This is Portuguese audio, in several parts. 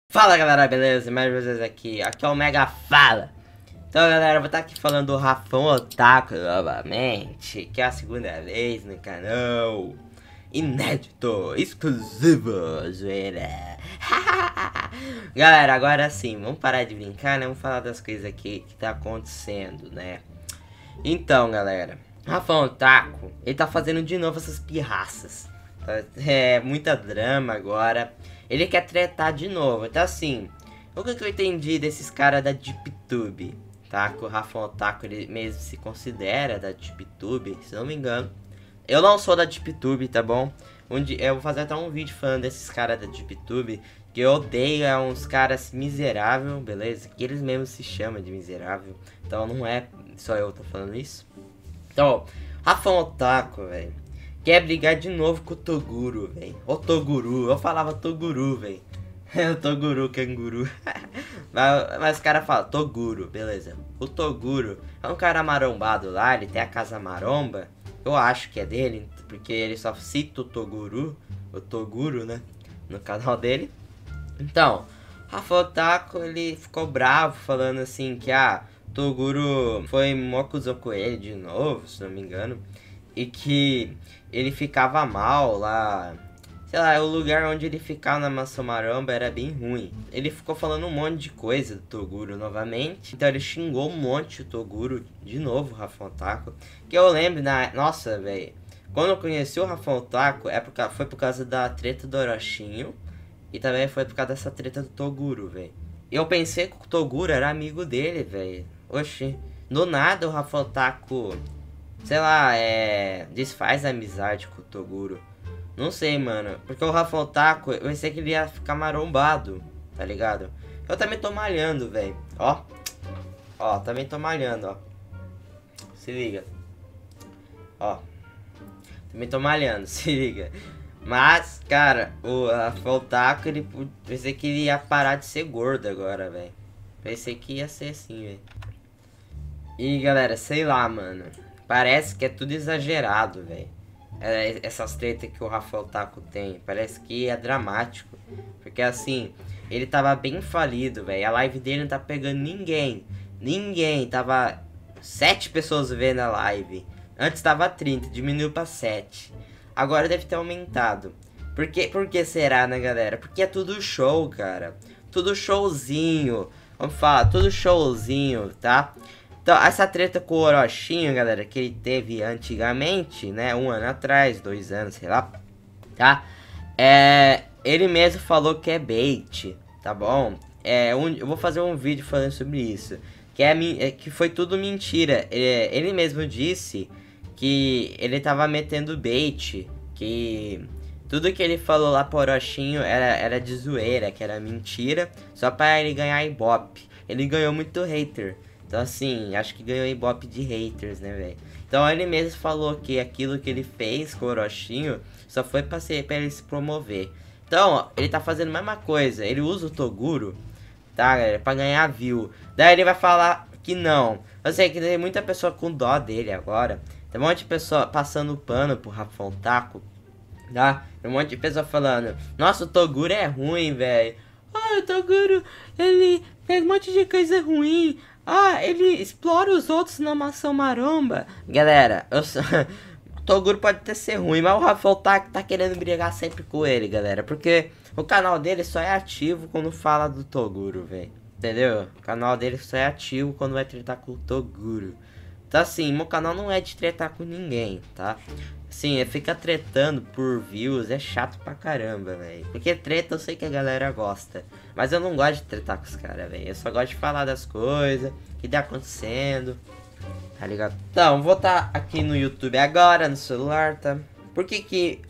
Fala galera, beleza? Mais vocês aqui é o Mega Fala. Então galera, eu vou estar aqui falando do Rafão Otaku novamente, que é a segunda vez no canal. Inédito, exclusivo, zoeira. Galera, agora sim, vamos parar de brincar, né? Vamos falar das coisas aqui que tá acontecendo, né? Então galera, Rafão Otaku, ele tá fazendo de novo essas pirraças. É muita drama agora. Ele quer tretar de novo. Então assim, o que eu entendi desses caras da DeepTube, tá? Que o Rafão Otaku, ele mesmo se considera da DeepTube, se não me engano. Eu não sou da DeepTube, tá bom? Eu vou fazer até um vídeo falando desses caras da DeepTube, que eu odeio, é uns caras miserável, beleza? Que eles mesmos se chamam de miserável. Então não é só eu que tô falando isso. Então, Rafão Otaku, velho, quer brigar de novo com o Toguro, velho. O Toguro, eu falava Toguro, velho. O Toguro, canguru. mas os caras falam Toguro, beleza. O Toguro é um cara marombado lá, ele tem a casa maromba. Eu acho que é dele, porque ele só cita o Toguro, né, no canal dele. Então, Rafão Otaku, ele ficou bravo, falando assim que, Toguro foi mó cuzão com ele de novo, se não me engano. E que ele ficava mal lá, sei lá, o lugar onde ele ficava na Mansão Maromba era bem ruim. Ele ficou falando um monte de coisa do Toguro novamente. Então ele xingou um monte o Toguro de novo, o Rafão Otaku. Que eu lembro, nossa, velho, quando eu conheci o Rafão Otaku, foi por causa da treta do Orochinho. E também foi por causa dessa treta do Toguro, velho. Eu pensei que o Toguro era amigo dele, velho. Oxi, do nada o Rafão Otaku, sei lá, desfaz a amizade com o Toguro. Não sei, mano. Porque o Rafão Otaku, eu pensei que ele ia ficar marombado, tá ligado? Eu também tô malhando, velho. Ó, também tô malhando, ó. Se liga. Ó. Também tô malhando, se liga. Mas, cara, o Rafão Otaku, pensei que ele ia parar de ser gordo agora, velho. Pensei que ia ser assim, velho. E, galera, sei lá, mano. Parece que é tudo exagerado, velho. Essas tretas que o Rafão Otaku tem. Parece que é dramático. Porque assim, ele tava bem falido, velho. A live dele não tá pegando ninguém. Tava 7 pessoas vendo a live. Antes tava 30, diminuiu pra 7. Agora deve ter aumentado. Por que será, né, galera? Porque é tudo show, cara. Tudo showzinho. Vamos falar, tudo showzinho, tá? Então, essa treta com o Orochinho, galera, que ele teve antigamente, né, 1 ano atrás, 2 anos, sei lá, tá? Ele mesmo falou que é bait, tá bom? Eu vou fazer um vídeo falando sobre isso, que foi tudo mentira. Ele mesmo disse que ele tava metendo bait, que tudo que ele falou lá pro Orochinho era de zoeira, que era mentira, só pra ele ganhar Ibope. Ele ganhou muito hater. Então assim, acho que ganhou Ibope de haters, né, velho? Então ele mesmo falou que aquilo que ele fez com o Orochinho só foi pra ele se promover. Então, ó, ele tá fazendo a mesma coisa. Ele usa o Toguro, tá, galera, pra ganhar view. Daí ele vai falar que não. Eu sei que tem muita pessoa com dó dele agora. Tem um monte de pessoa passando pano pro Rafão Otaku, tá? Tem um monte de pessoa falando: nossa, o Toguro é ruim, velho. O Toguro, ele fez um monte de coisa ruim. Ele explora os outros na Mansão Maromba. Galera, o Toguro pode até ser ruim, mas o Rafão Otaku tá querendo brigar sempre com ele, galera. Porque o canal dele só é ativo quando fala do Toguro, velho. Entendeu? O canal dele só é ativo quando vai tretar com o Toguro. Então assim, meu canal não é de tretar com ninguém, tá? Assim, fica tretando por views, é chato pra caramba, velho. Porque treta eu sei que a galera gosta. Mas eu não gosto de tretar com os caras, velho. Eu só gosto de falar das coisas que tá acontecendo, tá ligado? Então, vou estar aqui no YouTube agora, no celular, tá? Por que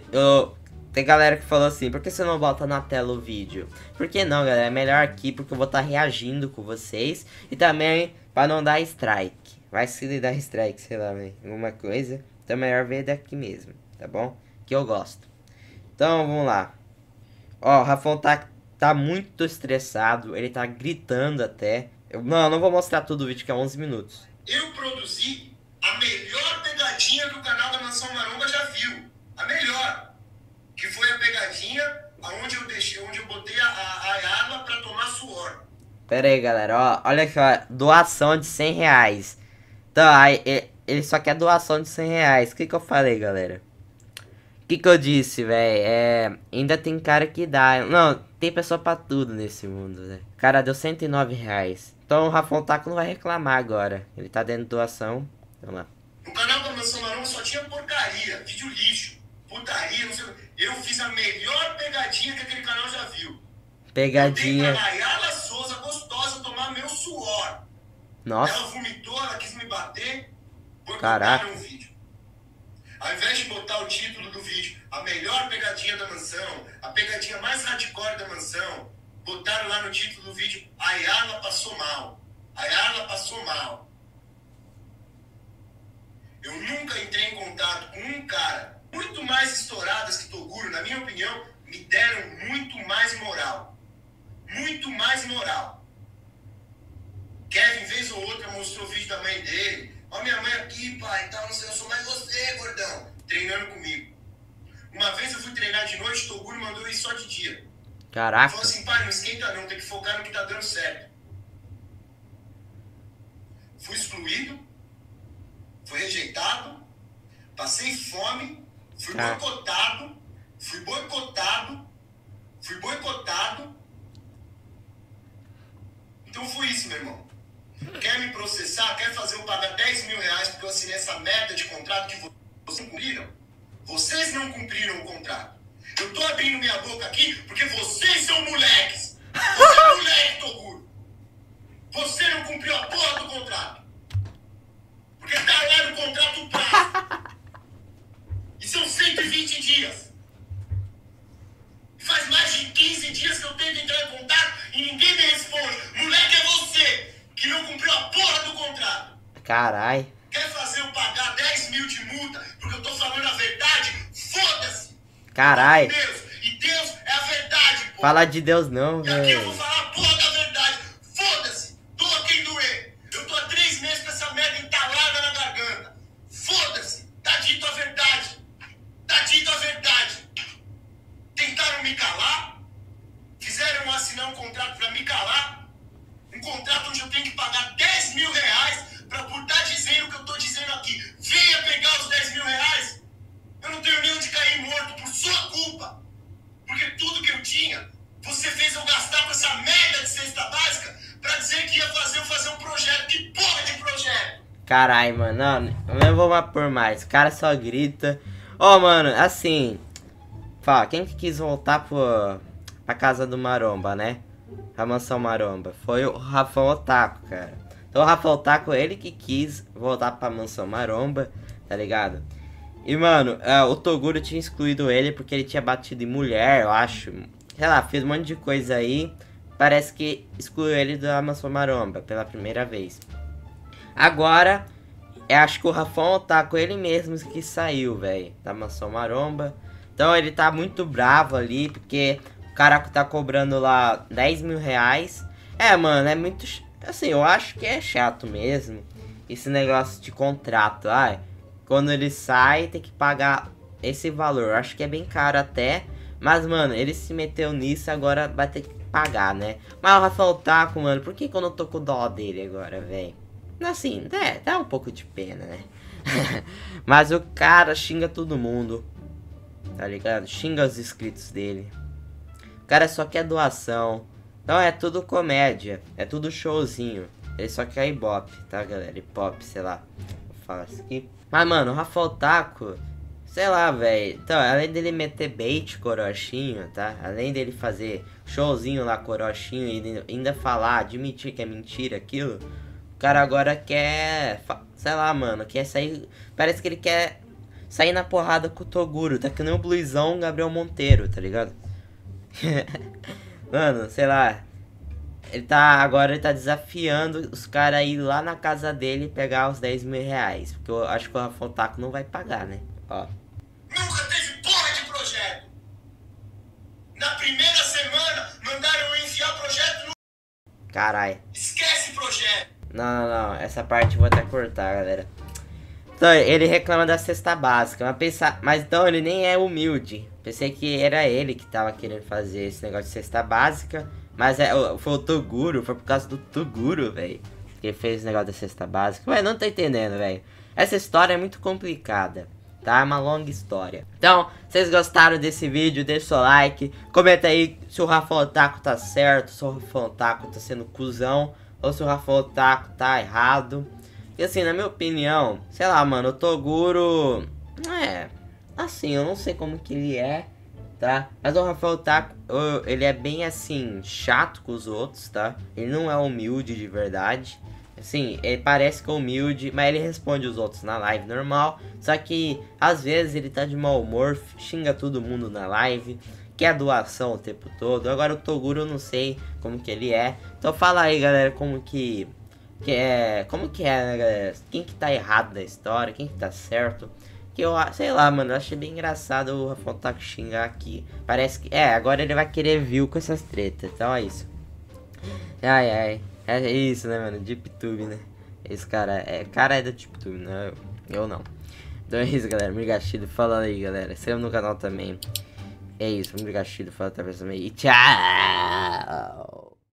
tem galera que falou assim: por que você não bota na tela o vídeo? Por que não, galera? É melhor aqui, porque eu vou estar reagindo com vocês. E também pra não dar strike. Vai se dar strike, sei lá, velho, alguma coisa. Então é melhor ver daqui mesmo, tá bom? Que eu gosto. Então, vamos lá. Ó, o Rafão tá muito estressado. Ele tá gritando até. Não vou mostrar todo o vídeo, que é 11 minutos. Eu produzi a melhor pegadinha que o canal da Mansão Maromba já viu. A melhor. Que foi a pegadinha onde eu botei a arma Pera aí, galera, ó, olha só, doação de 100 reais. Então, aí, ele só quer doação de 100 reais. O que que eu falei, galera? O que que eu disse, velho? Ainda tem cara que dá. Não, tem pessoa pra tudo nesse mundo, né? O cara deu 109 reais. Então o Rafão Taco não vai reclamar agora. Ele tá dando doação. Vamos lá. O canal da Mansão Maromba só tinha porcaria, vídeo lixo, putaria, não sei o que. Eu fiz a melhor pegadinha que aquele canal já viu. Pegadinha. Eu dei pra Nayala Souza, gostosa, tomar meu suor. Nossa. Ela vomitou, ela quis me bater. Caraca. Um vídeo. Ao invés de botar o título do vídeo, a melhor pegadinha da mansão, a pegadinha mais hardcore da mansão, botaram lá no título do vídeo, a Yala passou mal. A Yala passou mal. Eu nunca entrei em contato com um cara muito mais estouradas que Toguro, na minha opinião, me deram muito mais moral. Muito mais moral. Kevin, vez ou outra, mostrou o vídeo da mãe dele. Ó, minha mãe aqui, pai, tal, não sei, eu sou mais você, gordão. Treinando comigo. Uma vez eu fui treinar de noite, Toguro mandou ir só de dia. Caraca. Falou assim, pai, não esquenta não, tem que focar no que tá dando certo. Fui excluído, fui rejeitado, passei fome, fui boicotado, fui boicotado, fui boicotado. Então foi isso, meu irmão. Quer me processar? Quer fazer eu pagar 10 mil reais porque eu assinei essa merda de contrato que vocês não cumpriram? Vocês não cumpriram o contrato. Eu tô abrindo minha boca aqui porque vocês são moleques. Você é moleque, Toguro. Você não cumpriu a porra do contrato. Porque tá lá no contrato o prazo. E são 120 dias. E faz mais de 15 dias que eu tento entrar em contato e ninguém me responde. Moleque, é você que não cumpriu a porra do contrato. Carai. Quer fazer eu pagar 10 mil de multa porque eu tô falando a verdade? Foda-se. Carai. Deus. E Deus é a verdade, pô. Fala de Deus não, velho. E aqui eu vou velho. falar a porra da verdade. Foda-se. Doa quem doer. Eu tô há 3 meses com essa merda entalada na garganta. Foda-se. Tá dito a verdade. Tá dito a verdade. Tentaram me calar. Fizeram eu assinar um contrato pra me calar. Um contrato onde eu tenho que pagar 10 mil reais pra por estar dizendo o que eu tô dizendo aqui. Venha pegar os 10 mil reais. Eu não tenho nem onde cair morto por sua culpa. Porque tudo que eu tinha, você fez eu gastar com essa merda de cesta básica pra dizer que ia fazer um projeto. Que porra de projeto? Carai, mano. Não, eu vou por mais. O cara só grita. Ó, mano, assim. Fala, quem que quis voltar pra casa do Maromba, né? A mansão Maromba. Foi o Rafão Otaku, cara. Então o Rafão Otaku, ele que quis voltar pra mansão Maromba, tá ligado? E, mano, o Toguro tinha excluído ele porque ele tinha batido em mulher, eu acho. Sei lá, fez um monte de coisa aí. Parece que excluiu ele da mansão Maromba pela primeira vez. Agora, eu acho que o Rafão Otaku, ele mesmo que saiu, velho, da mansão Maromba. Então ele tá muito bravo ali, porque o cara tá cobrando lá 10 mil reais. Mano, é muito... Assim, eu acho que é chato mesmo. Esse negócio de contrato, quando ele sai, tem que pagar esse valor. Eu acho que é bem caro até. Mas, mano, ele se meteu nisso, agora vai ter que pagar, né? Mas o Rafão Otaku, mano, por que eu não tô com dó dele agora, velho? Assim, dá um pouco de pena, né? Mas o cara xinga todo mundo. Tá ligado? Xinga os inscritos dele. O cara só quer doação. Então é tudo comédia. É tudo showzinho. Ele só quer ibope, tá, galera? Ibope, sei lá. Vou falar isso aqui. Mas, mano, o Rafão Otaku, sei lá, velho. Então, além dele meter bait corochinho, tá? Além dele fazer showzinho lá, corochinho, e ainda falar, admitir que é mentira aquilo. O cara agora quer... Sei lá, mano. Quer sair... Parece que ele quer... sair na porrada com o Toguro, tá que nem o Bluizão Gabriel Monteiro, tá ligado? Mano, sei lá. Agora ele tá desafiando os caras a ir lá na casa dele e pegar os 10 mil reais. Porque eu acho que o Rafão Otaku não vai pagar, né? Ó. Nunca teve porra de projeto. Na primeira semana, mandaram eu enfiar projeto no... Carai. Esquece projeto. Não. Essa parte eu vou até cortar, galera. Então, ele reclama da cesta básica, mas então ele nem é humilde. Pensei que era ele que tava querendo fazer esse negócio de cesta básica, Mas foi o Toguro, foi por causa do Toguro, velho, que fez o negócio da cesta básica. Ué, não tô entendendo, velho. Essa história é muito complicada, tá? É uma longa história. Então, vocês gostaram desse vídeo, deixa o seu like. Comenta aí se o Rafa Otaku tá certo, se o Rafa Otaku tá sendo cuzão, ou se o Rafa Otaku tá errado. E assim, na minha opinião, sei lá, mano, o Toguro... assim, eu não sei como que ele é, tá? Mas o Rafa Otaku, ele é bem assim, chato com os outros, tá? Ele não é humilde de verdade. Assim, ele parece que é humilde, mas ele responde os outros na live normal. Só que, às vezes, ele tá de mau humor, xinga todo mundo na live, quer doação o tempo todo. Agora o Toguro eu não sei como que ele é. Então fala aí, galera, como que é, né, galera? Quem que tá errado da história, quem que tá certo? Que eu, sei lá, mano, eu achei bem engraçado o Rafa Otaku xingar aqui. Parece que, agora ele vai querer view com essas tretas, então é isso. Ai, é isso, né, mano, DeepTube, né? Esse cara é da DeepTube, né? Eu não. Então é isso, galera, Mrigachido, fala aí, galera. Se inscreva no canal também. É isso, Mrigachido, fala também. E tchau!